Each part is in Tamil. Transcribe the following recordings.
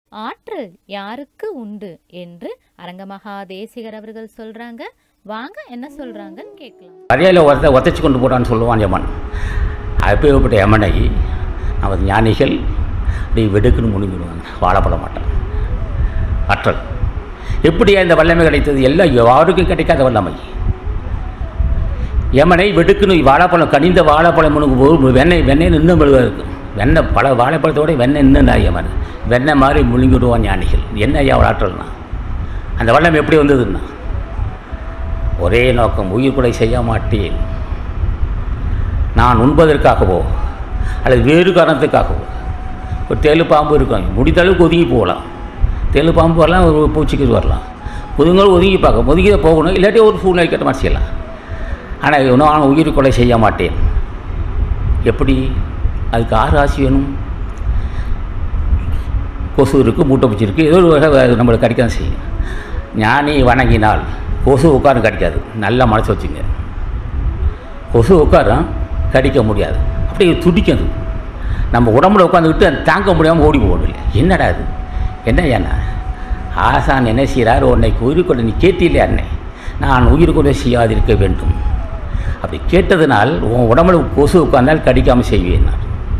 ஆற்றல் யாருக்கு உண்டு என்று அரங்கமகா தேசிகர் அவர்கள் சொல்றாங்க. வாங்க என்ன சொல்றாங்கன்னு கேட்கலாம். அறையில் ஒத்தைச்சு கொண்டு போட்டான்னு சொல்லுவான் யமன். அப்பேற்பட்ட யமனை நமது ஞானிகள் அப்படி வெடுக்குன்னு முழுங்கிடுவாங்க, வாழப்பட மாட்டான். ஆற்றல் எப்படியா இந்த வல்லமை கிடைத்தது? எல்லாம் யாருக்கும் கிடைக்காத வல்லமை. யமனை வெடுக்குன்னு வாழைப்பழம், கனிந்த வாழைப்பழம் முழுங்கும் போது வெண்ணெய் இன்னும் மெழுகாக இருக்கும். வெண்ணெய் பல வாழைப்பழத்தோட வெண்ணெய் இன்னும் யமன் வெண்ணெய் மாதிரி முழுங்கிடுவான் ஞானிகள். என்ன ஐயா ஆற்றல்னா? அந்த வல்லமை எப்படி வந்ததுன்னா, ஒரே நோக்கம், உயிர் கொலை செய்ய மாட்டேன். நான் உண்பதற்காகவோ அல்லது வேறு காரணத்துக்காகவோ. ஒரு தேளு பாம்பு இருக்கும், முடித்தளவுக்கு ஒதுங்கி போகலாம். தேளு பாம்பு வரலாம், ஒரு பூச்சிக்கு வரலாம். ஒதுங்களும் ஒதுங்கி பார்க்க ஒதுங்கி தான் போகணும், இல்லாட்டி ஒரு சூழ்நிலை கேட்ட மாதிரி செய்யலாம். ஆனால் நான் உயிர் கொலை செய்ய மாட்டேன். எப்படி? அதுக்கு ஆறு ஆசி வேணும். கொசு இருக்குது, மூட்டை பூச்சி இருக்குது, ஏதோ ஒரு வகை நம்மளுக்கு கடிக்க தான் செய்யும். ஞானி வணங்கினால் கொசு உட்காரும் கடிக்காது. நல்லா மனசு வச்சுங்க. கொசு உட்காரும் கடிக்க முடியாது, அப்படியே துடிக்கிறது. நம்ம உடம்புல உட்காந்துக்கிட்டு அது தாங்க முடியாமல் ஓடி போகணும். என்னடா அது? என்ன ஆசான் என்ன செய்கிறார்? உன்னைக்கு உயிர் கொலை நீ கேட்டில்லையா? அன்னை நான் உயிர் கொலை செய்யாதிருக்க வேண்டும். அப்படி கேட்டதுனால் உன் உடம்புல கொசு உட்கார்ந்தால் கடிக்காமல் செய்வேன்.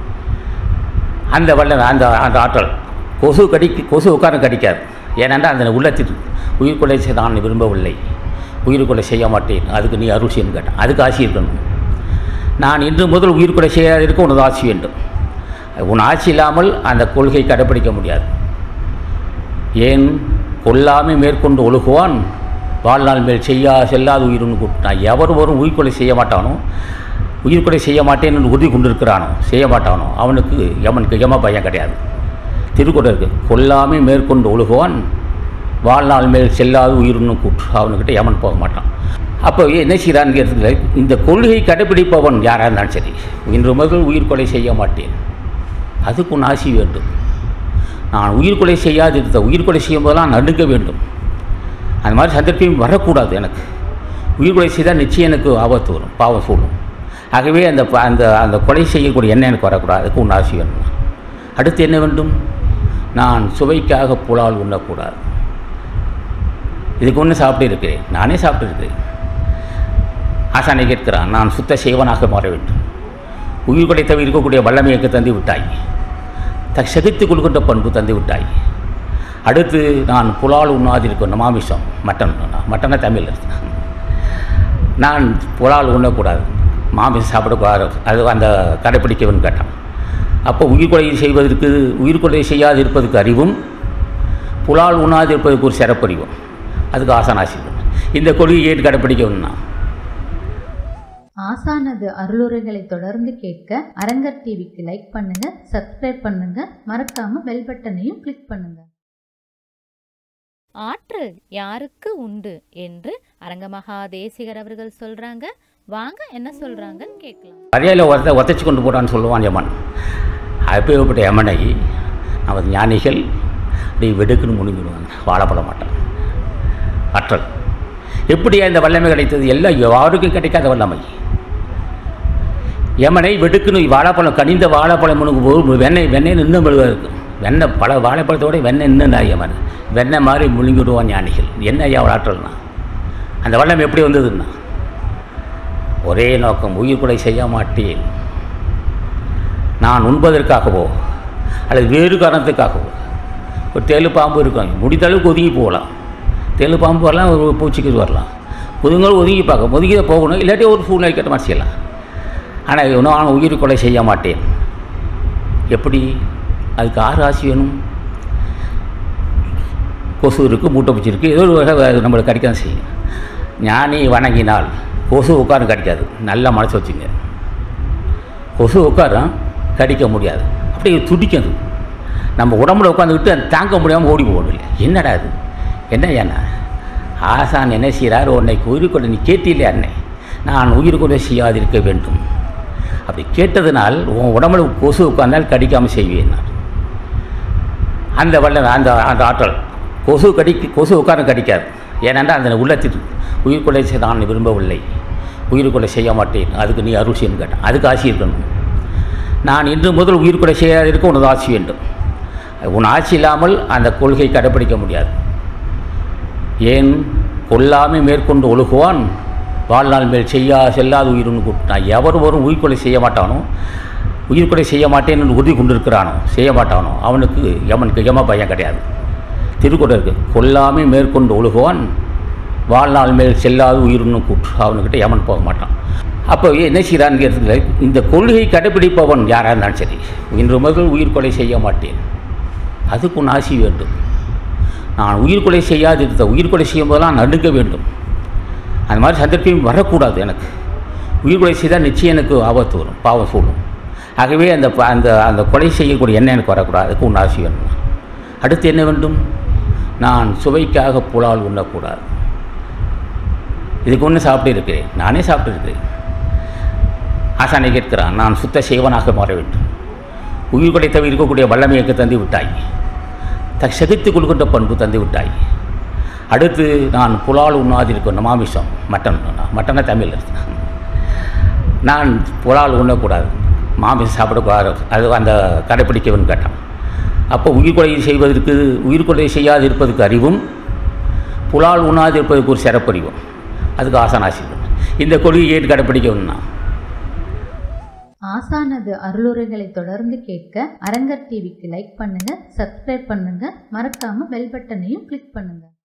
அந்த வல்ல அந்த அந்த ஆற்றல் கொசு உட்காரம் கடிக்காது. ஏனென்றால் அந்த உள்ளத்தில் உயிர் கொலை நான் விரும்பவில்லை, உயிர் கொலை செய்ய மாட்டேன், அதுக்கு நீ அருள் செய்யணும் கேட்டேன். அதுக்கு ஆசி இருக்கணும். நான் இன்று முதல் உயிர் கொலை செய்யாதிருக்க உனது ஆசி வேண்டும். உன் ஆட்சி இல்லாமல் அந்த கொள்கை கடைப்பிடிக்க முடியாது. ஏன்? கொல்லாமை மேற்கொண்டு ஒழுகுவான் வாழ்நாள் மேல் செல்லாத உயிர்னு கூப்பிட்டான். எவரும் உயிர் கொலை செய்ய மாட்டானோ, உயிர் கொலை செய்ய மாட்டேன் என்று உறுதி கொண்டிருக்கிறானோ, செய்ய மாட்டானோ, அவனுக்கு யம பயம் கிடையாது. திருக்குறள் இருக்குது, கொல்லாமை மேற்கொண்டு ஒழுகுவான் வாழ்நாள் மேல் செல்லாத உயிர்னு கூப்பிட்டு அவனுக்கிட்ட யமன் போக மாட்டான். அப்போ என்ன செய்கிறான்னு கேட்டதுல, இந்த கொள்கை கடைப்பிடிப்பவன் யாராக இருந்தாலும் சரி, இன்று முதல் உயிர் கொலை செய்ய மாட்டேன், அதுக்கு உன் ஆசி வேண்டும். நான் உயிர் கொலை செய்யாதிருந்த, உயிர் கொலை செய்யும் போதெல்லாம் நடுங்க வேண்டும். அந்த மாதிரி சந்தர்ப்பம் வரக்கூடாது. எனக்கு உயிர் கொலை செய்தால் நிச்சயம் எனக்கு ஆபத்து வரும், பாவம் சூழும். ஆகவே அந்த அந்த அந்த கொலை செய்யக்கூடிய எண்ணம் எனக்கு வரக்கூடாது, அதுக்கு உன் ஆசி வேணும். அடுத்து என்ன வேண்டும்? நான் சுவைக்காக புலால் உண்ணக்கூடாது. இதுக்கு ஒன்று சாப்பிட்டு இருக்கிறேன், நானே சாப்பிட்டு இருக்கிறேன். ஆசானை கேட்கிறான், நான் சுத்த செய்வனாக மாற வேண்டும். உயிர் கொலை தவிர இருக்கக்கூடிய வல்லமையை தந்து விட்டாய், சகித்து கொடுக்கின்ற பண்பு தந்து விட்டாய். அடுத்து நான் புலால் உண்ணாதிருக்கணும், மாமிசம், மட்டனை தமிழ். நான் புலால் உண்ணக்கூடாது, மாமிசம் சாப்பிடக்கூடாது, அது அந்த கடைப்பிடிக்கவன் கேட்டான். அப்போ உயிர் கொலை செய்வதற்கு, உயிர் கொலை செய்யாது இருப்பதற்கு அறிவும், புலால் உண்ணாது இருப்பதற்கு ஒரு சிறப்பறிவும், அதுக்கு ஆசானாசி. இந்த கொள்கையை ஏற்று கடைப்பிடிக்கணும்னா ஆசானது அருளுரைகளை தொடர்ந்து கேட்க அரங்கர் டிவிக்கு லைக் பண்ணுங்க, சப்ஸ்கிரைப் பண்ணுங்க, மறக்காம பெல் பட்டனையும் கிளிக் பண்ணுங்க. ஆற்றல் யாருக்கு உண்டு என்று அரங்கமகா தேசிகர் அவர்கள் சொல்றாங்க. வாங்க என்ன சொல்றாங்கன்னு கேட்கலாம். அறையில் ஒத்தைச்சு கொண்டு போட்டான்னு சொல்லுவான் யமன். அப்பேற்பட்ட யமனை நமது ஞானிகள் அப்படி வெடுக்குன்னு முழுங்கிடுவாங்க, வாழப்பட மாட்டான். ஆற்றல் எப்படியா இந்த வல்லமை கிடைத்தது? எல்லாம் யாருக்கும் கிடைக்காத வல்லமை. யமனை வெடுக்குன்னு வாழைப்பழம், கனிந்த வாழைப்பழம் முழுங்கும் போது வெண்ணெய் இன்னும் மெழுகாக இருக்கும். வெண்ணெய் பல வாழைப்பழத்தோட வெண்ணெய் இன்னும் யமன் வெண்ணெய் மாதிரி முழுங்கிடுவான் ஞானிகள். என்ன ஐயா ஆற்றல்னா? அந்த வல்லமை எப்படி வந்ததுன்னா, ஒரே நோக்கம், உயிர் கொலை செய்ய மாட்டேன். நான் உண்பதற்காகவோ அல்லது வேறு காரணத்துக்காகவோ. ஒரு தேளு பாம்பு இருக்கும், முடித்தளவுக்கு ஒதுங்கி போகலாம். தேளு பாம்பு வரலாம், ஒரு பூச்சிக்கு வரலாம். ஒதுங்களும் ஒதுங்கி பார்க்க ஒதுங்கி தான் போகணும், இல்லாட்டி ஒரு சூழ்நிலை கேட்ட மாதிரி செய்யலாம். ஆனால் நான் உயிர் கொலை செய்ய மாட்டேன். எப்படி? அதுக்கு ஆறு ஆசி வேணும். கொசு இருக்குது, மூட்டை பூச்சி இருக்குது, ஏதோ ஒரு வகை நம்மளுக்கு கடிக்க தான் செய்யும். ஞானி வணங்கினால் கொசு உட்காரும் கடிக்காது. நல்லா மனசு வச்சுங்க. கொசு உட்காரும் கடிக்க முடியாது, அப்படியே துடிக்கிறது. நம்ம உடம்புல உட்காந்துக்கிட்டு அது தாங்க முடியாமல் ஓடி போகணும். என்னடா அது? என்ன ஆசான் என்ன செய்கிறார்? உன்னைக்கு உயிர் கொலை நீ கேட்டில்லையா? அன்னை நான் உயிர் கொலை செய்யாதிருக்க வேண்டும். அப்படி கேட்டதுனால் உன் உடம்புல கொசு உட்கார்ந்தால் கடிக்காமல் செய்வேன். அந்த வல்ல அந்த அந்த ஆற்றல் கொசு உட்காரம் கடிக்காது. ஏனென்றால் அந்த உள்ளத்தில் உயிர் கொலை நான் விரும்பவில்லை, உயிர் கொலை செய்ய மாட்டேன், அதுக்கு நீ அருள் செய்யணும் கேட்டேன். அதுக்கு ஆசி இருக்கணும். நான் இன்று முதல் உயிர் கொலை செய்யாதிருக்க உனது ஆசி வேண்டும். உன் ஆட்சி இல்லாமல் அந்த கொள்கை கடைப்பிடிக்க முடியாது. ஏன் கொல்லாமை மேற்கொண்டு ஒழுகுவான் வாழ்நாள் மேல் செல்லாத உயிர்னு கூப்பிட்டான். எவரும் உயிர்கொலை செய்ய மாட்டானோ, உயிர்கொலை செய்ய மாட்டேன்னு உறுதி கொண்டிருக்கிறானோ, செய்ய மாட்டானோ, அவனுக்கு யம பயம் கிடையாது. திருக்குறள் இருக்குது, கொல்லாமை மேற்கொண்டு ஒழுகுவான் வாழ்நாள் மேல் செல்லாத உயிர்னு கூப்பிட்டு அவனுக்கிட்ட யமன் போக மாட்டான். அப்போ என்ன செய்கிறான்னு கேட்டதுல, இந்த கொள்கை கடைப்பிடிப்பவன் யாராக இருந்தாலும் சரி, இன்று முதல் உயிர்கொலை செய்ய மாட்டேன், அதுக்கு உன் ஆசி வேண்டும். நான் உயிர்கொலை செய்யாதிருந்த உயிர்கொலை செய்யும் போதெல்லாம் நான் நடுங்க வேண்டும். அந்த மாதிரி சந்தர்ப்பம் வரக்கூடாது. எனக்கு உயிர்கொலை செய்தால் நிச்சயம் எனக்கு ஆபத்து வரும், பாவம் சூழும். ஆகவே அந்த அந்த அந்த கொலை செய்யக்கூடிய எண்ணம் எனக்கு வரக்கூடாது, அதுக்கு உன் ஆசி வேண்டும். அடுத்து என்ன வேண்டும்? நான் சுவைக்காக புலால் உண்ணக்கூடாது. இதுக்கு ஒன்று சாப்பிட்டு இருக்கிறேன், நானே சாப்பிட்டு இருக்கிறேன். ஆசானை கேட்கிறான், நான் சுத்த சேவனாக மாற வேண்டும். உயிர்கொலை தவிர இருக்கக்கூடிய வல்லமையைக்கு தந்து விட்டாய், சகித்து கொடுக்கின்ற பண்பு தந்து விட்டாய். அடுத்து நான் புலால் உண்ணாதிருக்கணும், மாமிசம், மட்டனை தமிழ், நான் புலால் உண்ணக்கூடாது, மாமிசம் சாப்பிடக்கூடாது, அது அந்த கடைப்பிடிக்கவன் கேட்டான். அப்போ உயிர்கொலை செய்யாது இருப்பதுக்கு அறிவும், புலால் உண்ணாதிருப்பதற்கு ஒரு சிறப்பறிவும், அதுக்கு ஆசானாசி. இந்த கொள்கையை ஏற்று கடைப்பிடிக்கணும்னா ஆசானது அருளுரைகளை தொடர்ந்து கேட்க அரங்கர் டிவிக்கு லைக் பண்ணுங்க, சப்ஸ்கிரைப் பண்ணுங்க, மறக்காம பெல் பட்டனையும் கிளிக் பண்ணுங்க.